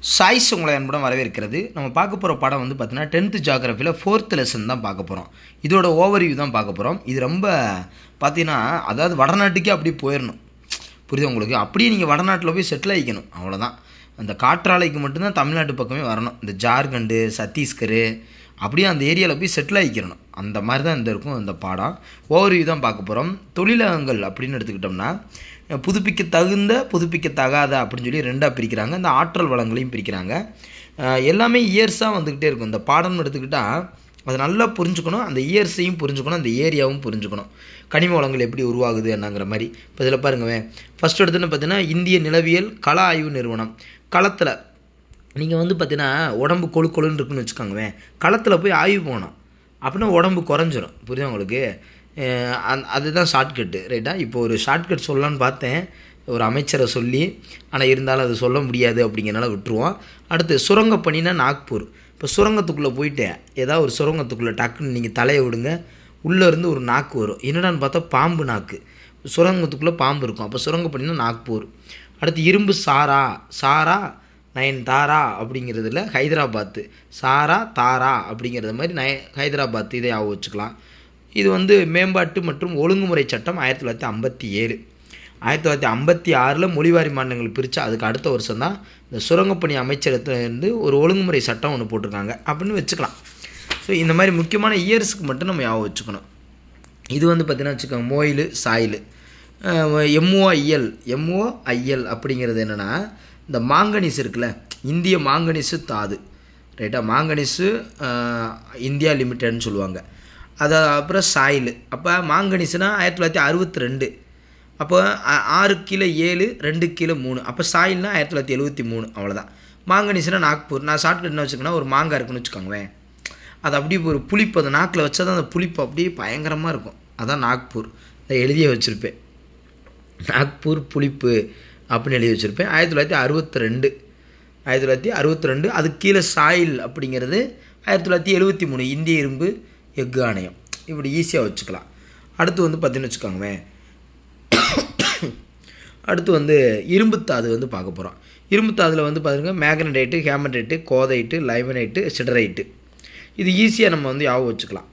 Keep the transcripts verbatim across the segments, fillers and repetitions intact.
Choice உங்களை அன்புடன் வரவேற்கிறது. நம்ம பார்க்க போகிற படம் வந்து பார்த்தீங்கன்னா டென்த்து ஜியாகிரஃபியில் ஃபோர்த் லெசன் தான் பார்க்க போகிறோம். இதோட ஓவர்வியூ தான் பார்க்க போகிறோம். இது ரொம்ப பார்த்தீங்கன்னா அதாவது வடநாட்டுக்கே அப்படியே போயிடணும், புரியுது உங்களுக்கு? அப்படியே நீங்கள் வடநாட்டில் போய் செட்டில் ஆகிக்கணும், அவ்வளோதான். அந்த காற்றாலைக்கு மட்டும்தான் தமிழ்நாட்டு பக்கமே வரணும். இந்த ஜார்க்கண்டு, சத்தீஸ்கர் அப்படியே அந்த ஏரியாவில் போய் செட்டில் ஆகிக்கிறணும். அந்த மாதிரி தான் இந்த இருக்கும் இந்த பாடம். ஓவர்வியூ தான் பார்க்க போகிறோம். தொழிலகங்கள் அப்படின்னு எடுத்துக்கிட்டோம்னா புதுப்பிக்க தகுந்த புதுப்பிக்க தகாத அப்படின்னு சொல்லி ரெண்டாக பிரிக்கிறாங்க. இந்த ஆற்றல் வளங்களையும் பிரிக்கிறாங்க. எல்லாமே இயர்ஸாக வந்துக்கிட்டே இருக்கும். இந்த பாடம்னு எடுத்துக்கிட்டால் அதை நல்லா புரிஞ்சுக்கணும். அந்த இயர்ஸையும் புரிஞ்சுக்கணும், அந்த ஏரியாவும் புரிஞ்சுக்கணும். கனிம வளங்கள் எப்படி உருவாகுது என்னங்கிற மாதிரி. இப்போ இதில் பாருங்கள், ஃபஸ்ட் எடுத்துன்னு பார்த்தீங்கன்னா இந்திய நிலவியல் கள ஆய்வு நிறுவனம். களத்தில் நீங்கள் வந்து பார்த்தீங்கன்னா உடம்பு கொழு கொழுன்னு இருக்குன்னு வச்சுக்கோங்க, களத்தில் போய் ஆய்வு போனோம் அப்படின்னா உடம்பு குறைஞ்சிரும், புரியுது உங்களுக்கு? அந் அதுதான் ஷார்ட்கட்டு, ரைட்டா? இப்போ ஒரு ஷார்ட்கட் சொல்லலான்னு பார்த்தேன் ஒரு அமைச்சரை சொல்லி, ஆனால் இருந்தாலும் அது சொல்ல முடியாது அப்படிங்கிறனால விட்டுருவோம். அடுத்து சுரங்கப்பணினா நாக்பூர். இப்போ சுரங்கத்துக்குள்ளே போயிட்டு ஏதாவது ஒரு சுரங்கத்துக்குள்ளே டக்குன்னு நீங்கள் தலையை விடுங்க, உள்ளே இருந்து ஒரு நாக்கு வரும். என்னடான்னு பார்த்தா பாம்பு நாக்கு. சுரங்கத்துக்குள்ளே பாம்பு இருக்கும். அப்போ சுரங்கப்பணினா நாக்பூர். அடுத்து இரும்பு சாரா. சாரா நயன் தாரா அப்படிங்கிறதுல ஹைதராபாத்து. சாரா தாரா அப்படிங்கிறது மாதிரி நய ஹைதராபாத். இதை ஞாபகம் வச்சுக்கலாம். இது வந்து மேம்பாட்டு மற்றும் ஒழுங்குமுறை சட்டம் ஆயிரத்தி தொள்ளாயிரத்தி ஐம்பத்தி ஏழு ஆயிரத்தி தொள்ளாயிரத்தி ஐம்பத்தி ஆறில் மொழிவாரி மாநிலங்கள் பிரித்து அதுக்கு அடுத்த வருஷம் தான் இந்த சுரங்கப்பணி அமைச்சரத்துலேருந்து ஒரு ஒழுங்குமுறை சட்டம் ஒன்று போட்டிருக்காங்க அப்படின்னு வச்சுக்கலாம். ஸோ இந்த மாதிரி முக்கியமான இயர்ஸுக்கு மட்டும் நம்ம ஞாபகம் வச்சுக்கணும். இது வந்து பார்த்திங்கன்னா வச்சுக்கோங்க, மோயில் சாயில். எம்ஓஐஎல் எம்ஓஐஎல் அப்படிங்கிறது என்னென்னா இந்த மாங்கனீஸ் இருக்குல்ல, இந்திய மாங்கனீஸு தாது, ரைட்டா? மாங்கனீஸு இந்தியா லிமிட்டட்னு சொல்லுவாங்க. அது அப்புறம் சாயில். அப்போ மாங்கனீஸ்னா ஆயிரத்தி தொள்ளாயிரத்தி அறுபத்தி ரெண்டு அப்போ ஆறு கீழே ஏழு ரெண்டு கீழே மூணு. அப்போ சாயில்னா ஆயிரத்தி தொள்ளாயிரத்தி எழுபத்தி மூணு அவ்வளோதான். மாங்கனீஸ்னா நாக்பூர். நான் ஷார்ட்கட் என்ன வச்சுக்கோன்னா ஒரு மாங்காய் இருக்குன்னு வச்சுக்கோங்களேன், அது அப்படியே ஒரு புளிப்பு, அந்த நாக்கில் வச்சா தான் அந்த புளிப்பு அப்படியே பயங்கரமாக இருக்கும். அதான் நாக்பூர். நான் எழுதியே வச்சுருப்பேன், நாக்பூர் புளிப்பு அப்படின்னு எழுதி வச்சுருப்பேன். ஆயிரத்தி தொள்ளாயிரத்தி அறுபத்தி ரெண்டு ஆயிரத்தி தொள்ளாயிரத்தி அறுபத்தி ரெண்டு அதுக்கு கீழே சாயில் அப்படிங்கிறது ஆயிரத்தி தொள்ளாயிரத்தி எழுபத்தி மூணு இந்திய இரும்பு எஃகு ஆணையம். இப்படி ஈஸியாக வச்சுக்கலாம். அடுத்து வந்து பார்த்தீங்கன்னு வச்சுக்கோங்க, அடுத்து வந்து இரும்புத்தாது வந்து பார்க்க போகிறோம். இரும்புத்தாதில் வந்து பார்த்துங்க மேக்னடைட்டு, ஹேமடைட்டு, கோதைட்டு, லைவனைட்டு, சிடரைட்டு. இது ஈஸியாக நம்ம வந்து ஞாபகம் வச்சுக்கலாம்.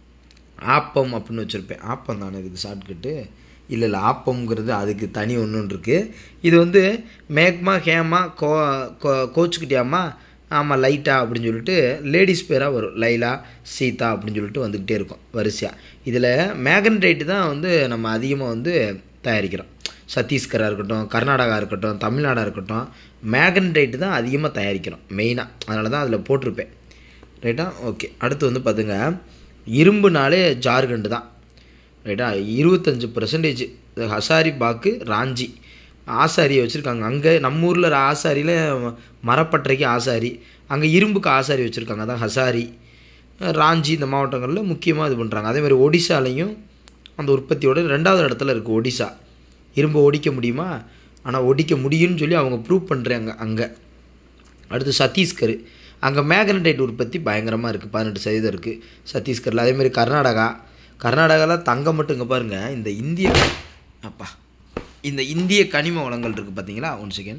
ஆப்பம் அப்படின்னு வச்சுருப்பேன். ஆப்பம் தானே இதுக்கு ஷார்ட்கட்டு? இல்லை இல்லை, ஆப்பம்ங்கிறது அதுக்கு தனி ஒன்று ஒன்று இருக்குது. இது வந்து மேக்மா, ஹேமா, கோ கோச்சுக்கிட்டியாமா, ஆமாம் லைட்டா அப்படின்னு சொல்லிட்டு லேடிஸ் பேராக வரும். லைலா, சீதா அப்படின்னு சொல்லிட்டு வந்துக்கிட்டே இருக்கும் வரிசையாக. இதில் மேக்னடைட்டு தான் வந்து நம்ம அதிகமாக வந்து தயாரிக்கிறோம். சத்தீஸ்கராக இருக்கட்டும், கர்நாடகா இருக்கட்டும், தமிழ்நாடாக இருக்கட்டும், மேக்னடைட்டு தான் அதிகமாக தயாரிக்கிறோம் மெயினாக. அதனால தான் அதில் போட்டிருப்பேன், ரைட்டா? ஓகே. அடுத்து வந்து பார்த்துங்க, இரும்புனாலே ஜார்க்கண்டு தான், ரைட்டா? இருபத்தஞ்சி பர்சன்டேஜ் ஹசாரி பாக்கு, ராஞ்சி ஆசாரியை வச்சுருக்காங்க. அங்கே நம்ம ஊரில் ஆசாரியில் மரப்பட்டறைக்கு ஆசாரி, அங்கே இரும்புக்கு ஆசாரி வச்சுருக்காங்க, அதான் ஹசாரி. ராஞ்சி இந்த மாவட்டங்களில் முக்கியமாக இது பண்ணுறாங்க. அதேமாதிரி ஒடிசாலையும் அந்த உற்பத்தியோட ரெண்டாவது இடத்துல இருக்குது ஒடிசா. இரும்பு ஒடிக்க முடியுமா? ஆனால் ஒடிக்க முடியும்னு சொல்லி அவங்க ப்ரூவ் பண்ணுறாங்க அங்கே. அடுத்து சத்தீஸ்கர், அங்கே மேக்னடைட் உற்பத்தி பயங்கரமாக இருக்குது, பதினெட்டு சதவீதம் இருக்குது சத்தீஸ்கரில். அதேமாதிரி கர்நாடகா. கர்நாடகாவில் தங்கம் மட்டும் இங்கே பாருங்கள், இந்த இந்திய அப்பா இந்த இந்திய கனிம வளங்கள் இருக்குது பார்த்தீங்களா? One second.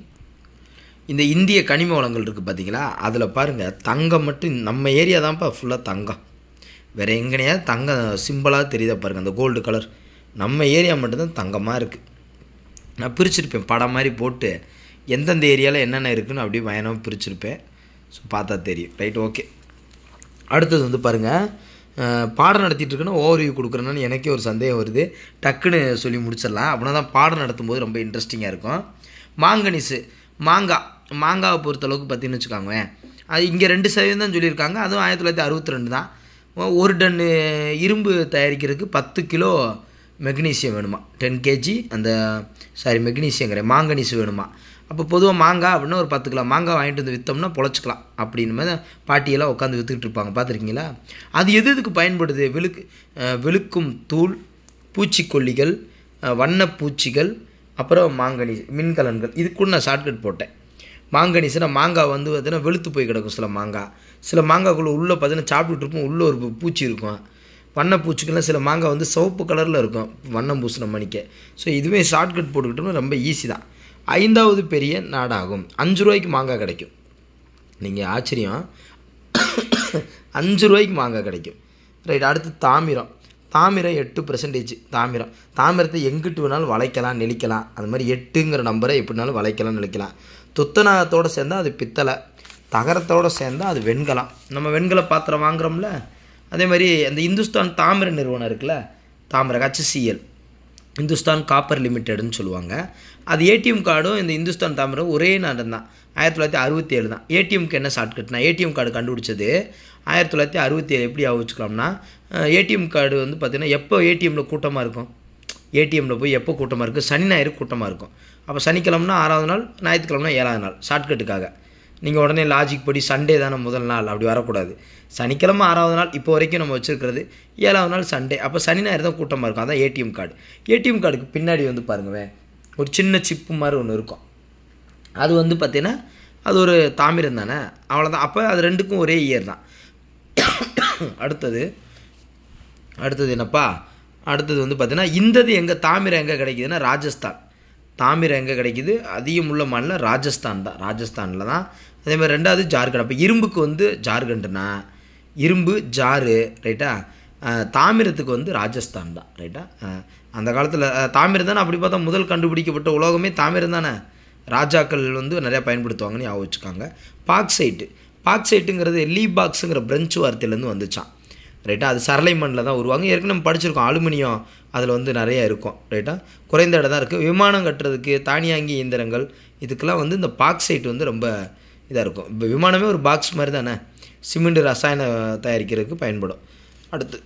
இந்த இந்திய கனிம வளங்கள் இருக்குது பார்த்தீங்களா? அதில் பாருங்கள் தங்கம் மட்டும் நம்ம ஏரியா தான்ப்பா ஃபுல்லாக தங்கம். வேறு எங்கனையா தங்கம் சிம்பிளாக தெரியுதா பாருங்கள், அந்த கோல்டு கலர். நம்ம ஏரியா மட்டும்தான் தங்கமாக இருக்குது. நான் பிரிச்சுருப்பேன் படம் மாதிரி போட்டு, எந்தெந்த ஏரியாவில் என்னென்ன இருக்குதுன்னு அப்படியே பயணமாக பிரிச்சுருப்பேன். ஸோ பார்த்தா தெரியும், ரைட்? ஓகே. அடுத்தது வந்து பாருங்கள், பாடம் நடத்திட்டு இருக்குன்னா ஓவர்வியூ கொடுக்குறேன்னு எனக்கே ஒரு சந்தேகம் வருது. டக்குன்னு சொல்லி முடிச்சிடலாம், அப்படின்னா தான் பாடம் நடத்தும்போது ரொம்ப இன்ட்ரெஸ்டிங்காக இருக்கும். மாங்கனீஸு, மாங்காய். மாங்காவை பொறுத்தளவுக்கு பார்த்தீங்கன்னு வச்சுக்கோங்க, அது இங்கே ரெண்டு சதவீதம் தான் சொல்லியிருக்காங்க. அதுவும் ஆயிரத்தி தொள்ளாயிரத்தி அறுபத்தி ரெண்டு தான். ஒரு டன்னு இரும்பு தயாரிக்கிறதுக்கு பத்து கிலோ மெக்னீசியம் வேணுமா, டென் கேஜி அந்த சாரி மெக்னீசியங்கிற மாங்கனீஸ் வேணுமா. அப்போ பொதுவாக மாங்காய் அப்படின்னா ஒரு பத்து கிலோ மாங்காய் வாங்கிட்டு வந்து விற்றோம்னா பொழைச்சிக்கலாம் அப்படின்னு மாதிரி பாட்டியெல்லாம் உட்காந்து விற்றுக்கிட்டு இருப்பாங்க, பார்த்துருக்கீங்களா? அது எது எதுக்கு பயன்படுது? வெளுக்கு வெளுக்கும் தூள், பூச்சிக்கொல்லிகள், வண்ணப்பூச்சிகள், அப்புறம் மாங்கனீஸ், மின்கலன்கள். இது கூட நான் ஷார்ட்கட் போட்டேன். மாங்கனீஸ்னா மாங்காய் வந்து பார்த்தீங்கன்னா வெளுத்து போய் கிடக்கும் சில மாங்காய். சில மாங்காய்க்குள்ளே உள்ளே பார்த்தீங்கன்னா சாப்பிட்டுட்டு இருக்கும், உள்ளே ஒரு பூச்சி இருக்கும். வண்ணப்பூச்சிக்கெல்லாம் சில மாங்காய் வந்து சிவப்பு கலரில் இருக்கும் வண்ணம் பூசின மணிக்க. ஸோ இதுவே ஷார்ட்கட் போட்டுக்கிட்டோம்னா ரொம்ப ஈஸி தான். ஐந்தாவது பெரிய நாடாகும். அஞ்சு ரூபாய்க்கு மாங்காய் கிடைக்கும். நீங்கள் ஆச்சரியம், அஞ்சு ரூபாய்க்கு மாங்காய் கிடைக்கும். ரைட். அடுத்து தாமிரம். தாமிரம் எட்டு பர்சன்டேஜ். தாமிரம் தாமிரத்தை எங்கிட்டு வேணாலும் வளைக்கலாம், நெளிக்கலாம். அது மாதிரி எட்டுங்கிற நம்பரை எப்படினாலும் வளைக்கலாம், நெளிக்கலாம். துத்தநாகத்தோடு சேர்ந்தால் அது பித்தளை, தகரத்தோடு சேர்ந்தால் அது வெண்கலம். நம்ம வெண்கல பாத்திரம் வாங்குகிறோம்ல, அதே மாதிரி அந்த இந்துஸ்தான் தாமிர நிறுவனம் இருக்குல்ல, தாமிர ஹெச்சிஎல், இந்துஸ்தான் காப்பர் லிமிட்டெடுன்னு சொல்லுவாங்க. அது ஏடிஎம் கார்டும் இந்த இந்துஸ்தான் தாமிரம் ஒரே நாடு தான். ஆயிரத்தி தொள்ளாயிரத்தி அறுபத்தி ஏழு தான். ஏடிஎம்க்கு என்ன ஷார்ட்கட்னா, ஏடிஎம் கார்டு கண்டுபிடிச்சது ஆயிரத்தி தொள்ளாயிரத்தி அறுபத்தி ஏழு. எப்படி வச்சுக்கலாம்னா, ஏடிஎம் கார்டு வந்து பார்த்திங்கன்னா எப்போ ஏடிஎம்மில் கூட்டமாக இருக்கும், ஏடிஎம்மில் போய் எப்போ கூட்டமாக இருக்குது, சனி ஞாயிறு கூட்டமாக இருக்கும். அப்போ சனிக்கிழமைனா ஆறாவது நாள், ஞாயிற்றுக்கிழமைனா ஏழாவது நாள். ஷார்ட்கட்டுக்காக நீங்கள் உடனே லாஜிக் படி சண்டே தானே முதல் நாள், அப்படி வரக்கூடாது. சனிக்கிழமை ஆறாவது நாள், இப்போ வரைக்கும் நம்ம வச்சுருக்கிறது ஏழாவது நாள் சண்டே. அப்போ சனி ஞாயிறு தான் கூட்டமாக இருக்கும். அதான் ஏடிஎம் கார்டு. ஏடிஎம் கார்டுக்கு பின்னாடி வந்து பாருங்கவே ஒரு சின்ன சிப்பு மாதிரி ஒன்று இருக்கும். அது வந்து பார்த்திங்கன்னா அது ஒரு தாமிரம் தானே, அவ்வளோதான். அப்போ அது ரெண்டுக்கும் ஒரே இயர் தான். அடுத்தது அடுத்தது என்னப்பா, அடுத்தது வந்து பார்த்திங்கன்னா இந்தது எங்கே தாமிரம் எங்கே கிடைக்குதுன்னா ராஜஸ்தான். தாமிரம் எங்கே கிடைக்குது, அதிகம் உள்ள மாநிலம் ராஜஸ்தான் தான். ராஜஸ்தானில் தான். அதேமாதிரி ரெண்டாவது ஜார்க்கண்ட். அப்போ இரும்புக்கு வந்து ஜார்க்கண்டுனா இரும்பு ஜாரு, ரைட்டா. தாமிரத்துக்கு வந்து ராஜஸ்தான் தான், ரைட்டா. அந்த காலத்தில் தாமிரம் தானே, அப்படி பார்த்தா முதல் கண்டுபிடிக்கப்பட்ட உலோகமே தாமிரம் தானே. ராஜாக்கள் வந்து நிறையா பயன்படுத்துவாங்கன்னு ஞாபகம் வச்சுக்காங்க. பாக்சைட்டு. பாக்சைட்டுங்கிறது லீ பாக்ஸுங்கிற பிரெஞ்சு வார்த்தையிலேருந்து வந்துச்சான், ரைட்டா. அது சரளை மண்ணில் தான் உருவாங்க. ஏற்கனவே நம்ம படிச்சிருக்கோம், அலுமினியம் அதில் வந்து நிறையா இருக்கும், ரைட்டா. குறைந்த இடம் தான் இருக்குது. விமானம் கட்டுறதுக்கு தானியாங்கி இயந்திரங்கள் இதுக்கெல்லாம் வந்து இந்த பாக்சைட் வந்து ரொம்ப இதாக இருக்கும். இப்போ விமானமே ஒரு பாக்ஸ் மாதிரி தானே, சிமெண்ட் ரசாயன தயாரிக்கிறதுக்கு பயன்படும். அடுத்து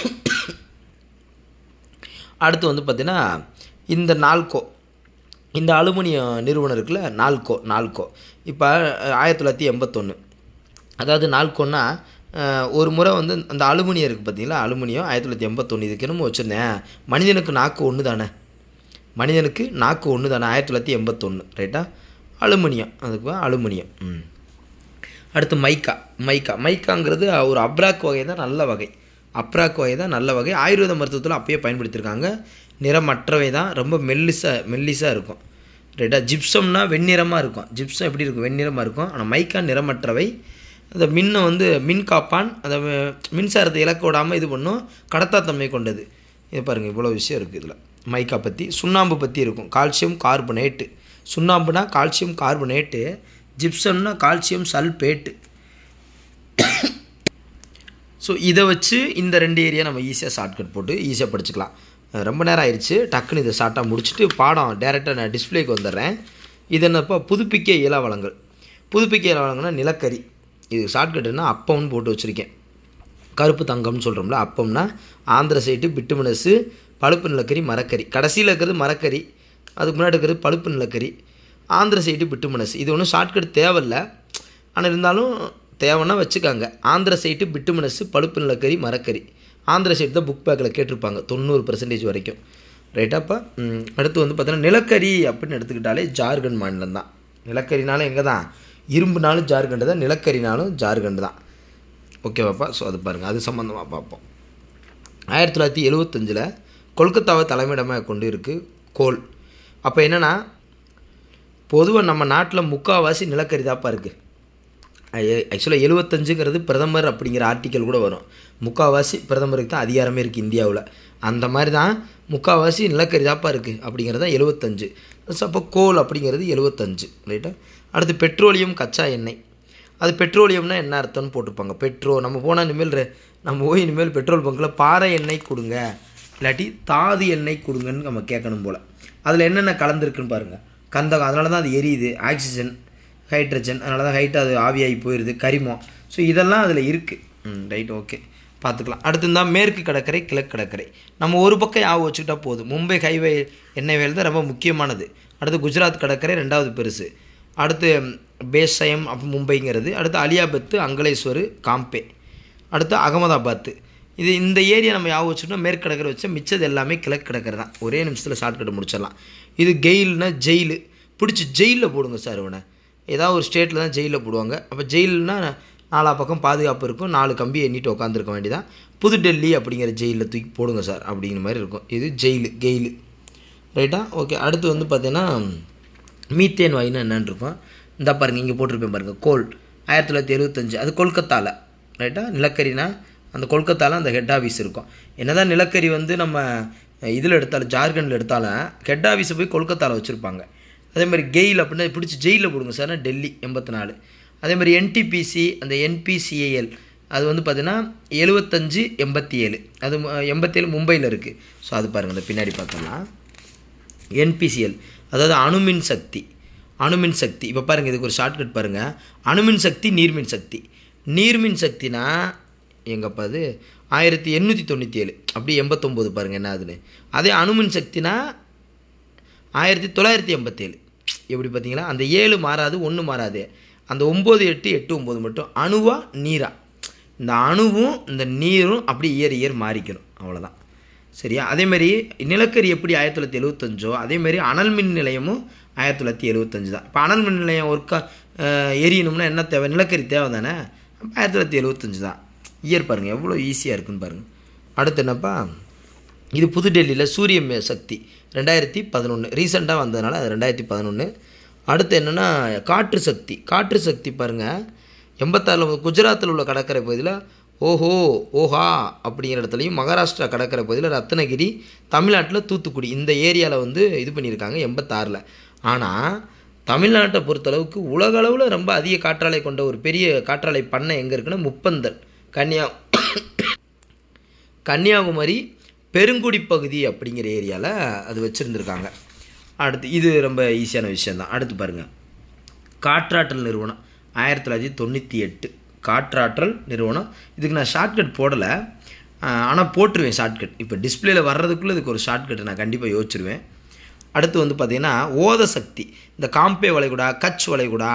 அடுத்து வந்து பார்த்திங்கன்னா இந்த நால்கோ, இந்த அலுமினியம் நிறுவனம் இருக்குல்ல, நால்கோ. நால்கோ இப்போ ஆயிரத்தி தொள்ளாயிரத்தி எண்பத்தொன்று. அதாவது நால்கோன்னா ஒரு முறை வந்து அந்த அலுமினியம் இருக்குது பார்த்தீங்களா, அலுமினியம் ஆயிரத்தி தொள்ளாயிரத்தி எண்பத்தொன்று. இதுக்கு என்னமோ வச்சுருந்தேன், மனிதனுக்கு நாக்கு ஒன்று தானே, மனிதனுக்கு நாக்கு ஒன்று தானே, ஆயிரத்தி தொள்ளாயிரத்தி எண்பத்தொன்று, ரைட்டா. அலுமினியம், அதுக்கு அலுமினியம். ம் அடுத்து மைக்கா. மைக்கா மைக்காங்கிறது ஒரு அப்ராக் வகை தான், நல்ல வகை. அப்ராக் வகை தான், நல்ல வகை. ஆயுர்வேத மருத்துவத்தில் அப்பயே பயன்படுத்தியிருக்காங்க. நிறமற்றவை தான், ரொம்ப மெல்லிசாக மெல்லிசாக இருக்கும், ரைட்டா. ஜிப்சம்னா வெண்ணிறமாக இருக்கும். ஜிப்சம் எப்படி இருக்கும், வெண்ணிறமாக இருக்கும். ஆனால் மைக்கா நிறமற்றவை. அந்த மின்னை வந்து மின் காப்பான், அந்த மின்சாரத்தை இழக்க விடாமல் இது பண்ணும், கடத்தாத்தன்மை கொண்டது. இது பாருங்கள், இவ்வளோ விஷயம் இருக்குது இதில். மைக்கா பற்றி. சுண்ணாம்பு பற்றி இருக்கும், கால்சியம் கார்பனேட்டு. சுண்ணாம்புனா கால்சியம் கார்பனேட்டு, ஜிப்சம்னா கால்சியம் சல்பேட்டு. ஸோ இதை வச்சு இந்த ரெண்டு ஏரியா நம்ம ஈஸியாக ஷார்ட்கட் போட்டு ஈஸியாக படிச்சுக்கலாம். ரொம்ப நேரம் ஆயிடுச்சு, டக்குன்னு இதை ஷார்ட்டாக முடிச்சுட்டு பாடம் டேரெக்டாக நான் டிஸ்பிளேக்கு வந்துடுறேன். இது என்னப்பா, புதுப்பிக்க இயலா வளங்கள். புதுப்பிக்க இயலா வளங்கள்னா நிலக்கரி. இது ஷார்ட்கட்டுன்னா அப்பம்னு போட்டு வச்சுருக்கேன். கருப்பு தங்கம்னு சொல்கிறோம்ல, அப்பம்னா ஆந்திரசைட்டு, பிட்டுமினஸு, பழுப்பு நிலக்கரி, மரக்கறி. கடைசியில் இருக்கிறது மரக்கறி, அதுக்கு முன்னாடி இருக்கிறது பழுப்பு நிலக்கரி, ஆந்திரசைட்டு, பிட்டுமினஸ். இது ஒன்றும் ஷார்ட்கட் தேவையில்லை, ஆனால் இருந்தாலும் தேவைன்னா வச்சுக்காங்க. ஆந்திரசைட்டு, பிட்டுமினஸு, பழுப்பு நிலக்கரி, மரக்கறி. ஆந்திரசைட்டு தான் புக் பேக்கில் கேட்டிருப்பாங்க தொண்ணூறு பர்சன்டேஜ் வரைக்கும், ரைட்டாப்பா. அடுத்து வந்து பார்த்தீங்கன்னா நிலக்கரி அப்படின்னு எடுத்துக்கிட்டாலே ஜார்க்கண்ட் மாநிலம் தான். நிலக்கரினாலும் எங்கே தான், இரும்புனாலும் ஜார்க்கண்டு தான், நிலக்கரினாலும் ஜார்க்கண்டு தான். ஓகேவாப்பா. ஸோ அது பாருங்கள், அது சம்மந்தமாக பார்ப்போம். ஆயிரத்தி தொள்ளாயிரத்தி எழுபத்தஞ்சில் கொல்கத்தாவை தலைமையிடமாக கொண்டு இருக்குது கோல். அப்போ என்னென்னா, பொதுவாக நம்ம நாட்டில் முக்கால்வாசி நிலக்கரி தாப்பா இருக்குது. ஆக்சுவலாக எழுபத்தஞ்சுங்கிறது பிரதமர் அப்படிங்கிற ஆர்டிக்கல் கூட வரும். முக்கால்வாசி பிரதமருக்கு தான் அதிகாரமே இருக்குது இந்தியாவில். அந்த மாதிரி தான் முக்கால்வாசி நிலக்கரி தாப்பா இருக்குது அப்படிங்கிறது தான் எழுபத்தஞ்சு. ஸோ அப்போ கோல் அப்படிங்கிறது எழுபத்தஞ்சு, ரைட்டா. அடுத்து பெட்ரோலியம், கச்சா எண்ணெய். அது பெட்ரோலியம்னா என்ன அர்த்தம்னு போட்டிருப்பாங்க. பெட்ரோ நம்ம போனால் இனிமேல் நம்ம போய் இனிமேல் பெட்ரோல் பங்கில் பாறை எண்ணெய் கொடுங்க, இல்லாட்டி தாது எண்ணெய் கொடுங்கன்னு நம்ம கேட்கணும் போல். அதில் என்னென்ன கலந்துருக்குன்னு பாருங்கள். கந்தகம், அதனால தான் அது எரியுது. ஆக்சிஜன், ஹைட்ரஜன், அதனால தான் ஹைட்டாக அது ஆவியாகி போயிடுது. கரிமம். ஸோ இதெல்லாம் அதில் இருக்குது. ம் ரைட், ஓகே, பார்த்துக்கலாம். அடுத்து தான் மேற்கு கடற்கரை, கிழக்கு கடற்கரை. நம்ம ஒரு பக்கம் ஞாபகம் வச்சுக்கிட்டா போதும். மும்பை ஹைவே எண்ணெய் வேல் தான் ரொம்ப முக்கியமானது. அடுத்து குஜராத் கடற்கரை ரெண்டாவது பெருசு. அடுத்து பேசயம் அப்போ மும்பைங்கிறது. அடுத்து அலியாபத்து, அங்கலேஸ்வர், காம்பே. அடுத்து அகமதாபாத்து. இது இந்த ஏரியா நம்ம ஞாபகம் வச்சுட்டோம். மேற்கு கடற்கரை வச்சா மிச்சது எல்லாமே கிழக்கு கடற்கரை தான். ஒரே நிமிஷத்தில் ஷார்ட்கட் முடிச்சிடலாம். இது கெயில்னா ஜெயிலு. பிடிச்சி ஜெயிலில் போடுங்க சார் இவனை. ஏதாவது ஒரு ஸ்டேட்டில் தான் ஜெயிலில் போடுவாங்க. அப்போ ஜெயில்னா நாலா பக்கம் பாதுகாப்பு இருக்கும், நாலு கம்பி எண்ணிட்டு உட்காந்துருக்க வேண்டியதான். புதுடெல்லி அப்படிங்கிற ஜெயிலில் தூக்கி போடுங்க சார் அப்படிங்கிற மாதிரி இருக்கும். இது ஜெயிலு, கெயிலு, ரைட்டா. ஓகே. அடுத்து வந்து பார்த்தீங்கன்னா மீத்தேன் வாயுன்னு என்னன்னு இருக்கும். இந்த பாருங்கள், இங்கே போட்டிருப்பேன் பாருங்கள். கோல் ஆயிரத்தி தொள்ளாயிரத்தி எழுபத்தஞ்சு அது கொல்கத்தாவில் ரைட்டா. நிலக்கரினா அந்த கொல்கத்தாவில் அந்த ஹெட் ஆஃபீஸ் இருக்கும். என்ன தான் நிலக்கரி வந்து நம்ம இதில் எடுத்தாலும் ஜார்க்கண்டில் எடுத்தாலும் ஹெட் ஆஃபீஸை போய் கொல்கத்தாவில் வச்சுருப்பாங்க. அதே மாதிரி கெயில் அப்படின்னா பிடிச்சி ஜெயிலில் போடுங்க சார், டெல்லி எண்பத்தி நாலு. அதே மாதிரி என்டிபிசி அந்த என்பிசிஏஎல் அது வந்து பார்த்திங்கன்னா எழுபத்தஞ்சு எண்பத்தி ஏழு அது எண்பத்தேழு மும்பையில் இருக்குது. ஸோ அது பாருங்கள் இந்த பின்னாடி பார்த்தோம்னா என்பிசிஎல் அதாவது அணுமின் சக்தி. அணுமின் சக்தி இப்போ பாருங்கள் இதுக்கு ஒரு ஷார்ட்கட் பாருங்கள். அணுமின் சக்தி நீர்மின் சக்தி. நீர்மின் சக்தினா எங்கப்பா அது ஆயிரத்தி எண்ணூற்றி தொண்ணூற்றி ஏழு அப்படி எண்பத்தொம்போது பாருங்கள் என்ன ஆகுதுன்னு. அதே அணுமின் சக்தினா ஆயிரத்தி தொள்ளாயிரத்தி எண்பத்தேழு. எப்படி பார்த்தீங்களா, அந்த ஏழு மாறாது, ஒன்று மாறாது. அந்த ஒம்பது எட்டு எட்டு ஒம்பது மட்டும் அணுவா நீரா, இந்த அணுவும் இந்த நீரும் அப்படி இயர் இயர் மாறிக்கணும், அவ்வளோதான் சரியா. அதேமாதிரி நிலக்கரி எப்படி ஆயிரத்தி தொள்ளாயிரத்தி எழுபத்தஞ்சோ அதேமாதிரி அனல் மின் நிலையமும் ஆயிரத்தி தொள்ளாயிரத்தி எழுபத்தஞ்சு தான். இப்போ அனல் மின் நிலையம் ஒர்க்கா எரியணும்னா என்ன தேவை, நிலக்கரி தேவை தானே. அப்போ ஆயிரத்தி தொள்ளாயிரத்தி எழுபத்தஞ்சு தான். இயர் பாருங்கள் எவ்வளோ ஈஸியாக இருக்குன்னு பாருங்கள். அடுத்து என்னப்பா, இது புதுடெல்லியில் சூரிய சக்தி ரெண்டாயிரத்தி பதினொன்று ரீசெண்டாக வந்ததுனால அது ரெண்டாயிரத்தி பதினொன்று. அடுத்து என்னென்னா காற்று சக்தி. காற்று சக்தி பாருங்கள் எண்பத்தாறில் குஜராத்தில் உள்ள கடற்கரை பகுதியில் ஓஹோ ஓஹா அப்படிங்கிற இடத்துலையும், மகாராஷ்டிரா கடற்கரை பகுதியில் ரத்னகிரி, தமிழ்நாட்டில் தூத்துக்குடி இந்த ஏரியாவில் வந்து இது பண்ணியிருக்காங்க எண்பத்தாறில். ஆனால் தமிழ்நாட்டை பொறுத்தளவுக்கு உலக அளவில் ரொம்ப அதிக காற்றாலை கொண்ட ஒரு பெரிய காற்றாலை பண்ணை எங்கே இருக்குன்னா முப்பந்தல் கன்னியா கன்னியாகுமரி பெருங்குடி பகுதி அப்படிங்கிற ஏரியாவில் அது வச்சுருந்துருக்காங்க. அடுத்து இது ரொம்ப ஈஸியான விஷயந்தான். அடுத்து பாருங்கள் காற்றாற்றல் நிறுவனம் ஆயிரத்தி தொள்ளாயிரத்தி தொண்ணூற்றி எட்டு காற்றாற்றல் நிறுவனம். இதுக்கு நான் ஷார்ட்கட் போடலை, ஆனால் போட்டுருவேன் ஷார்ட்கட். இப்போ டிஸ்பிளேயில் வர்றதுக்குள்ளே இதுக்கு ஒரு ஷார்ட்கட் நான் கண்டிப்பாக யோசிச்சிருவேன். அடுத்து வந்து பார்த்திங்கன்னா ஓத சக்தி. இந்த காம்பே வளைகுடா, கட்ச் வளைகுடா,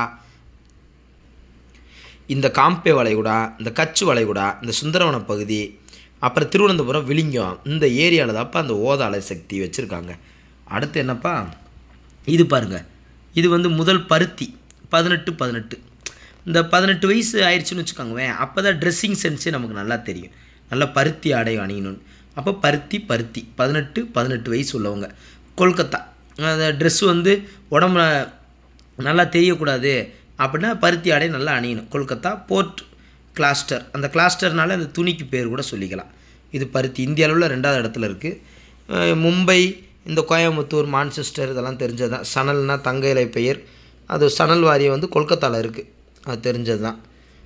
இந்த காம்பே வளைகுடா, இந்த கட்ச் வளைகுடா, இந்த சுந்தரவன பகுதி, அப்புறம் திருவனந்தபுரம், விளிங்கம் இந்த ஏரியாவில் தான்ப்பா அந்த ஓத அலை சக்தி வச்சுருக்காங்க. அடுத்து என்னப்பா இது பாருங்கள், இது வந்து முதல் பருத்தி பதினெட்டு பதினெட்டு இந்த பதினெட்டு வயசு ஆயிடுச்சுன்னு வச்சுக்கோங்க. அப்போ தான் ட்ரெஸ்ஸிங் சென்ஸே நமக்கு நல்லா தெரியும், நல்லா பருத்தி ஆடை அணியணும்னு. அப்போ பருத்தி பருத்தி பதினெட்டு பதினெட்டு வயசு உள்ளவங்க கொல்கத்தா. அந்த ட்ரெஸ்ஸு வந்து உடம்புல நல்லா தெரியக்கூடாது அப்படின்னா பருத்தி ஆடை நல்லா அணியணும். கொல்கத்தா போர்ட் கிளாஸ்டர், அந்த கிளாஸ்டர்னால அந்த துணிக்கு பேர் கூட சொல்லிக்கலாம். இது பருத்தி இந்திய அளவில் ரெண்டாவது இடத்துல இருக்குது. மும்பை, இந்த கோயம்புத்தூர், மான்செஸ்டர் இதெல்லாம் தெரிஞ்சது தான். சணல்னா தங்க இலை பெயர், அது சணல் வாரியம் வந்து கொல்கத்தாவில் இருக்குது, அது தெரிஞ்சது தான்.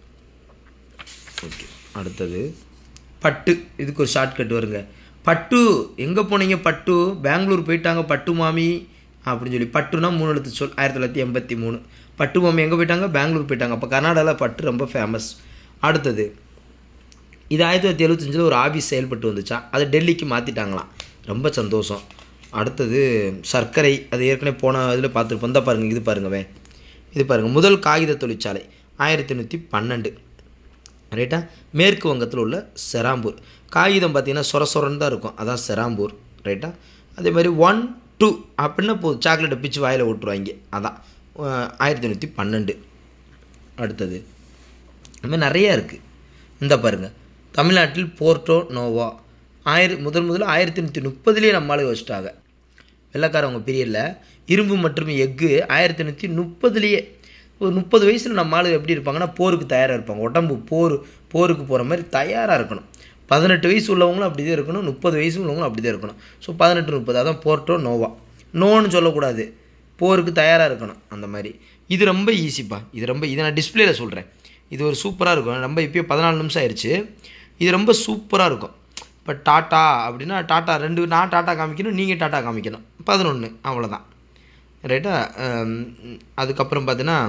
ஓகே அடுத்தது பட்டு. இதுக்கு ஒரு ஷார்ட்கட் வருங்க. பட்டு எங்கே போனீங்க, பட்டு பெங்களூர் போயிட்டாங்க பட்டு மாமி அப்படின்னு சொல்லி. பட்டுனா மூணு எழுத்து சொல். ஆயிரத்தி தொள்ளாயிரத்தி எண்பத்தி மூணு பட்டு மாமி எங்கே போயிட்டாங்க, பெங்களூர் போயிட்டாங்க. அப்போ கர்நாடகாவில் பட்டு ரொம்ப ஃபேமஸ். அடுத்தது இது ஆயிரத்தி தொள்ளாயிரத்தி எழுபத்தஞ்சில் ஒரு ஆஃபீஸ் செயல்பட்டு வந்துச்சா, அது டெல்லிக்கு மாற்றிட்டாங்களாம், ரொம்ப சந்தோஷம். அடுத்தது சர்க்கரை, அது ஏற்கனவே போன இதில் பார்த்துருப்போம். தான் பாருங்கள் இது பாருங்கவே, இது பாருங்கள் முதல் காகித தொழிற்சாலை ஆயிரத்தி எண்ணூற்றி பன்னெண்டு ரைட்டா. மேற்கு வங்கத்தில் உள்ள செராம்பூர். காகிதம் பார்த்திங்கன்னா சொர சொரன்னு தான் இருக்கும், அதான் செராம்பூர் ரைட்டா. அதே மாதிரி ஒன் டூ அப்படின்னா போதும், சாக்லேட்டை பிச்சு வாயில் விட்டுருவாங்க, அதான் ஆயிரத்தி எண்ணூற்றி பன்னெண்டு. அடுத்தது இந்த மாதிரி நிறையா இருக்குது. இந்த பாருங்கள் தமிழ்நாட்டில் போர்ட்டோ நோவா ஆயிர முதல் முதல்ல ஆயிரத்தி எண்ணூற்றி முப்பதுலேயே நம்மளால் வச்சுட்டாங்க. வெள்ளைக்காரவங்க பீரியடில் இரும்பு மற்றும் எஃகு ஆயிரத்தி எண்ணூற்றி முப்பதுலேயே ஒரு முப்பது வயசில் நம்ம ஆளு எப்படி இருப்பாங்கன்னா போருக்கு தயாராக இருப்பாங்க. உடம்பு போர் போருக்கு போகிற மாதிரி தயாராக இருக்கணும். பதினெட்டு வயசு உள்ளவங்களும் அப்படி தான் இருக்கணும், முப்பது வயசு உள்ளவங்களும் அப்படி தான் இருக்கணும். ஸோ பதினெட்டு முப்பது அதான் போர்ட்டோ நோவா. நோன்னு சொல்லக்கூடாது, போருக்கு தயாராக இருக்கணும் அந்த மாதிரி. இது ரொம்ப ஈஸிப்பா, இது ரொம்ப இதை நான் டிஸ்பிளேயில் சொல்கிறேன். இது ஒரு சூப்பராக இருக்கும். ரொம்ப இப்போயே பதினாலு நிமிஷம் ஆயிடுச்சு. இது ரொம்ப சூப்பராக இருக்கும். இப்போ டாட்டா அப்படின்னா டாட்டா ரெண்டு, நான் டாட்டா காமிக்கணும், நீங்கள் டாட்டா காமிக்கணும், பதினொன்று அவ்வளோதான் ரைட்டா. அதுக்கப்புறம் பார்த்தீங்கன்னா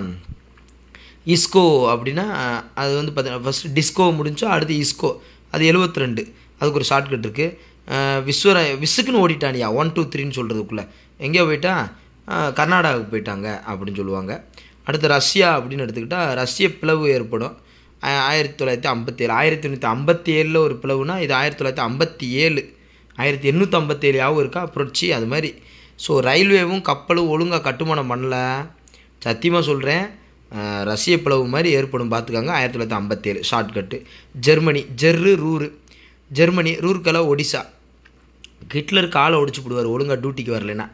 இஸ்கோ அப்படின்னா அது வந்து பார்த்தீங்கன்னா ஃபஸ்ட்டு டிஸ்கோ முடிஞ்சோ அடுத்து இஸ்கோ, அது எழுபத்தி ரெண்டு. அதுக்கு ஒரு ஷார்ட்கட் இருக்குது. விஸ்வர விசுக்குன்னு ஓடிட்டானியா ஒன் டூ த்ரீன்னு சொல்கிறதுக்குள்ளே எங்கேயோ போயிட்டா கர்நாடகாவுக்கு போயிட்டாங்க அப்படின்னு சொல்லுவாங்க. அடுத்து ரஷ்யா அப்படின்னு எடுத்துக்கிட்டால் ரஷ்ய பிளவு ஏற்படும் ஆயிரத்தி தொள்ளாயிரத்தி ஐம்பத்தி ஏழு ஆயிரத்தி எண்ணூற்றி ஐம்பத்தி ஏழில் ஒரு பிளவுனா இது ஆயிரத்தி தொள்ளாயிரத்தி ஐம்பத்தி ஏழு ஆயிரத்தி எண்ணூற்றி ஐம்பத்தி ஏழு யாவும் இருக்கா புரட்சி அது மாதிரி. ஸோ ரயில்வேவும் கப்பலும் ஒழுங்காக கட்டுமானம் பண்ணல, சத்தியமாக சொல்கிறேன், ரஷ்ய பிளவு மாதிரி ஏற்படும் பார்த்துக்காங்க. ஆயிரத்தி தொள்ளாயிரத்தி ஐம்பத்தேழு ஷார்ட்கட்டு. ஜெர்மனி ஜெர்ரு ரூரு ஜெர்மனி ரூர்க்கெல்லாம் ஒடிசா. ஹிட்லர் காலை ஒடிச்சு போடுவார் ஒழுங்காக டியூட்டிக்கு வரலைன்னா.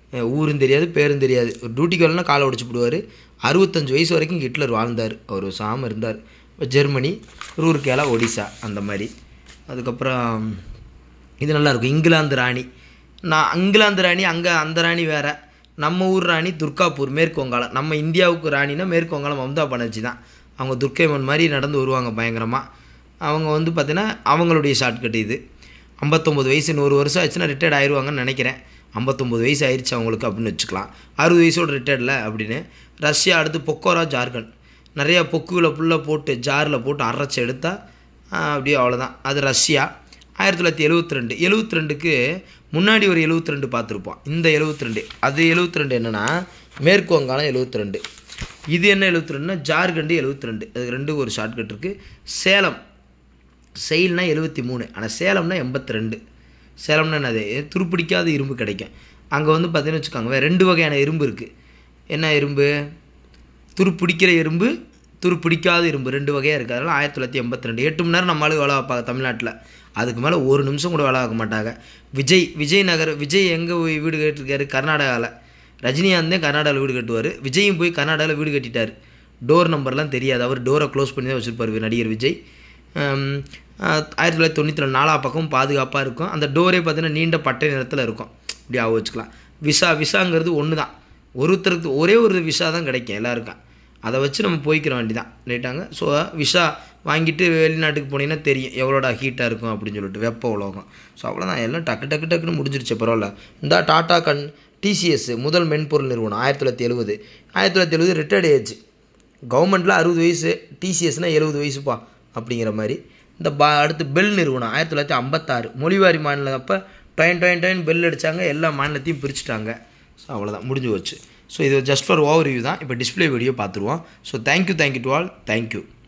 ஊரும் தெரியாது பேரும் தெரியாது. ஒரு டியூட்டிக்கு வரலன்னா காலை உடச்சி போடுவார். அறுபத்தஞ்சு வயசு வரைக்கும் ஹிட்லர் வாழ்ந்தார். அவர் சாம இருந்தார். ஜெர்மனி, ரூர்கேலா, ஒடிசா அந்த மாதிரி. அதுக்கப்புறம் இது நல்லாயிருக்கும். இங்கிலாந்து ராணி. நான் இங்கிலாந்து ராணி அங்கே அந்த ராணி வேறு. நம்ம ஊர் ராணி துர்காப்பூர், மேற்கு வங்காளம். நம்ம இந்தியாவுக்கு ராணினா மேற்கு வங்காளம் மம்தா பானர்ஜி தான். அவங்க துர்க்கைமன் மாதிரி நடந்து வருவாங்க பயங்கரமாக. அவங்க வந்து பார்த்திங்கன்னா அவங்களுடைய ஷார்ட்கட் இது. ஐம்பத்தொம்பது வயசு நூறு வருஷம் ஆச்சுன்னா ரிட்டையர்ட் ஆயிடுவாங்கன்னு நினைக்கிறேன். ஐம்பத்தொம்பது வயசு ஆயிடுச்சு அவங்களுக்கு அப்படின்னு வச்சுக்கலாம். அறுபது வயசோடு ரிட்டையர்டில் அப்படின்னு. ரஷ்யா அடுத்து பொக்கோரா, ஜார்க்கண்ட். நிறையா பொக்குகளை ஃபுல்லாக போட்டு ஜாரில் போட்டு அரைச்சி எடுத்தால் அப்படியே அவ்வளோதான். அது ரஷ்யா. ஆயிரத்தி தொள்ளாயிரத்தி எழுபத்தி ரெண்டு எழுபத்தி ரெண்டுக்கு முன்னாடி ஒரு எழுபத்தி ரெண்டு பார்த்துருப்போம். இந்த எழுபத்தி ரெண்டு அது எழுபத்தி ரெண்டு என்னென்னா மேற்கு வங்காளம் எழுபத்தி ரெண்டு. இது என்ன எழுபத்தி ரெண்டுனா ஜார்க்கண்டு எழுபத்தி ரெண்டு. அதுக்கு ரெண்டு ஒரு ஷார்ட்கட் இருக்குது. சேலம் செயல்னா எழுபத்தி மூணு. ஆனால் சேலம்னா எண்பத்தி ரெண்டு. சேலம்னா என்னது? துருப்பிடிக்காத இரும்பு கிடைக்கும் அங்கே வந்து பார்த்தீங்கன்னு வச்சுக்கோங்க. ரெண்டு வகையான இரும்பு இருக்குது. என்ன இரும்பு? துருப்பிடிக்கிற இரும்பு, துருப்பிடிக்காத இரும்பு, ரெண்டு வகையாக இருக்குது. அதனால் ஆயிரத்தி தொள்ளாயிரத்தி எண்பத்தி ரெண்டு எட்டு மணி நேரம் நம்மளால வேலை பார்ப்பாங்க தமிழ்நாட்டில். அதுக்கு மேலே ஒரு நிமிஷம் கூட வேலை பார்க்க மாட்டாங்க. விஜய் விஜய் நகர் விஜய் எங்கே வீடு கட்டிருக்காரு? கர்நாடகாவில். ரஜினிகாந்தே கர்நாடகாவில் வீடு கட்டுவார். விஜயும் போய் கர்நாடகாவில் வீடு கட்டிட்டார். டோர் நம்பர்லாம் தெரியாது. அவர் டோரை க்ளோஸ் பண்ணி தான் வச்சுருப்பார் நடிகர் விஜய். ஆயிரத்தி தொள்ளாயிரத்தி தொண்ணூற்றி ரெண்டு நாலா பக்கமும் பாதுகாப்பாக இருக்கும். அந்த டோரே பார்த்தீங்கன்னா நீண்ட பட்டை நிறத்தில் இருக்கும். இப்படி ஆக வச்சுக்கலாம். விசா விசாங்கிறது ஒன்று தான். ஒருத்தருக்கு ஒரே ஒரு விசா தான் கிடைக்கும் எல்லாருக்கும். அதை வச்சு நம்ம போய்க்கிற வேண்டி தான். ரைட்டாங்க. ஸோ விசா வாங்கிட்டு வெளிநாட்டுக்கு போனீங்கன்னா தெரியும் எவ்வளோடா ஹீட்டாக இருக்கும் அப்படின்னு சொல்லிட்டு, வெப்ப உலகம். ஸோ அவ்வளோதான். எல்லாம் டக்கு டக்கு டக்குன்னு முடிஞ்சிருச்சு. பரவாயில்ல. இந்த டாடா கண் டிசிஎஸ் முதல் மென்பொருள் நிறுவனம் ஆயிரத்தி தொள்ளாயிரத்தி எழுபது ஆயிரத்தி தொள்ளாயிரத்தி எழுபது ரிட்டையர்ட் ஏஜ். கவர்மெண்ட்டில் அறுபது வயசு, டிசிஎஸ்னால் எழுபது வயசுப்பா அப்படிங்கிற மாதிரி. இந்த பா அடுத்து பெல் நிறுவனம் ஆயிரத்தி தொள்ளாயிரத்தி ஐம்பத்தாறு மொழிவாரி மாநிலம். அப்போ டொயின் டொயின் டொயின் பெல் அடித்தாங்க. எல்லா மாநிலத்தையும் பிரிச்சுட்டாங்க. ஸோ அவ்வளோதான், முடிஞ்சு போச்சு. ஸோ இது ஜஸ்ட் ஃபார் ஓவர் வியூ தான். இப்போ டிஸ்பிளே வீடியோ பார்த்துருவோம். So thank you thank you to all. Thank you.